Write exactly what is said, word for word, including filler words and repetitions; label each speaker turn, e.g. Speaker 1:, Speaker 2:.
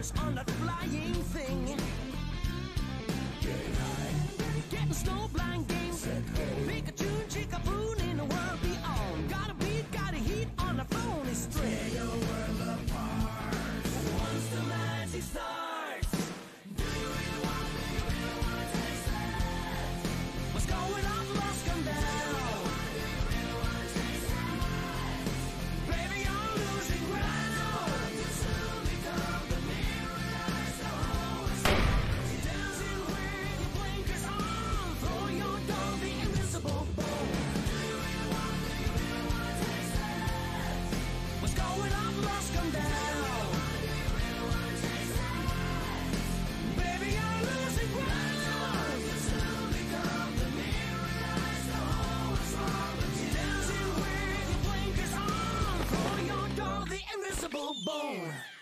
Speaker 1: stars on that flying thing.
Speaker 2: Getting high,
Speaker 1: Getting snowblind games.
Speaker 2: set go.
Speaker 1: Pikachu and Chickapoo in the world beyond. Got a beat, got a heat on the phone is
Speaker 2: Tear
Speaker 1: straight.
Speaker 2: your world apart.
Speaker 1: Once the magic starts, do you really want, do you really want to taste it? What's going on, lost come down? Do you really want to taste it? Baby, you're losing ground. You soon become the mirror eyes the whole world. Dancing with your blinkers on, throw your dog the invisible bone. Do you really want, do you really want to taste it? What's going on, lost come down? Baby, you're losing ground. You soon become the mirror eyes the whole world's wrong with you. Dancing with your blinkers on, throw your dog the invisible bone.